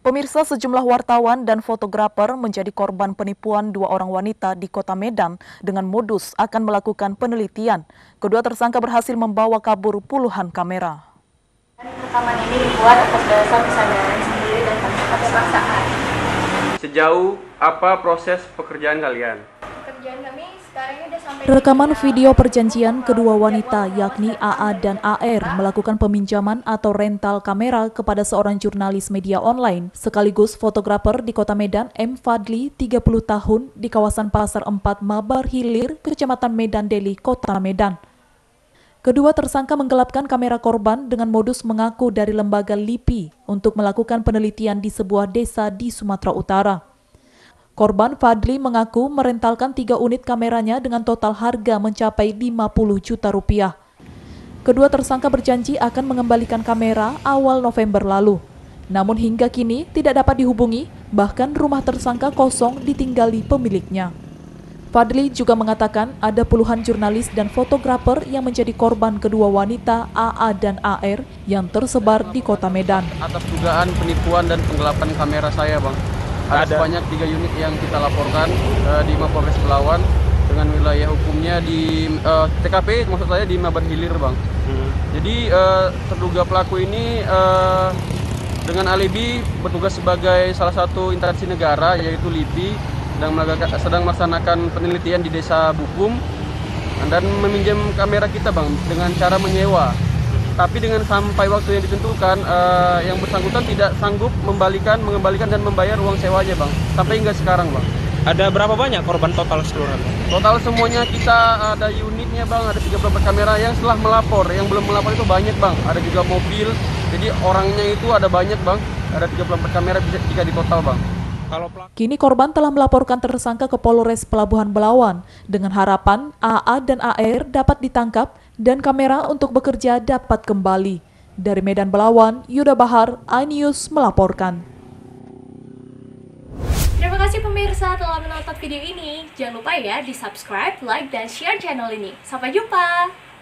Pemirsa, sejumlah wartawan dan fotografer menjadi korban penipuan dua orang wanita di kota Medan dengan modus akan melakukan penelitian. Kedua tersangka berhasil membawa kabur puluhan kamera. Rekaman ini dibuat atas dasar kesadaran sendiri dan tanpa paksaan. Sejauh apa proses pekerjaan kalian? Pekerjaan kami sekarang ini sudah sampai. Rekaman video perjanjian kedua wanita yakni AA dan AR melakukan peminjaman atau rental kamera kepada seorang jurnalis media online sekaligus fotografer di kota Medan, M. Fadli, 30 tahun, di kawasan Pasar 4 Mabar Hilir, Kecamatan Medan Deli, Kota Medan. Kedua tersangka menggelapkan kamera korban dengan modus mengaku dari lembaga LIPI untuk melakukan penelitian di sebuah desa di Sumatera Utara. Korban Fadli mengaku merentalkan 3 unit kameranya dengan total harga mencapai 50 juta rupiah. Kedua tersangka berjanji akan mengembalikan kamera awal November lalu. Namun hingga kini tidak dapat dihubungi, bahkan rumah tersangka kosong ditinggali pemiliknya. Fadli juga mengatakan ada puluhan jurnalis dan fotografer yang menjadi korban kedua wanita AA dan AR yang tersebar di kota Medan. Atas dugaan penipuan dan penggelapan kamera saya, Bang. Ada sebanyak 3 unit yang kita laporkan di Mapolres Belawan dengan wilayah hukumnya di TKP, maksud saya di Mabar Hilir, Bang. Jadi terduga pelaku ini dengan alibi bertugas sebagai salah satu instansi negara yaitu LIPI sedang melaksanakan penelitian di desa Bukum dan meminjam kamera kita, Bang, dengan cara menyewa. Tapi dengan sampai waktu yang ditentukan, yang bersangkutan tidak sanggup mengembalikan dan membayar uang sewanya, Bang. Sampai hingga sekarang, Bang. Ada berapa banyak korban total keseluruhan? Total semuanya kita ada unitnya, Bang. Ada 34 kamera yang setelah melapor. Yang belum melapor itu banyak, Bang. Ada juga mobil. Jadi orangnya itu ada banyak, Bang. Ada 34 kamera jika di total, Bang. Kini korban telah melaporkan tersangka ke Polres Pelabuhan Belawan dengan harapan AA dan AR dapat ditangkap dan kamera untuk bekerja dapat kembali. Dari Medan Belawan, Yuda Bahar, iNews melaporkan. Terima kasih pemirsa telah menonton video ini. Jangan lupa ya di subscribe, like, dan share channel ini. Sampai jumpa!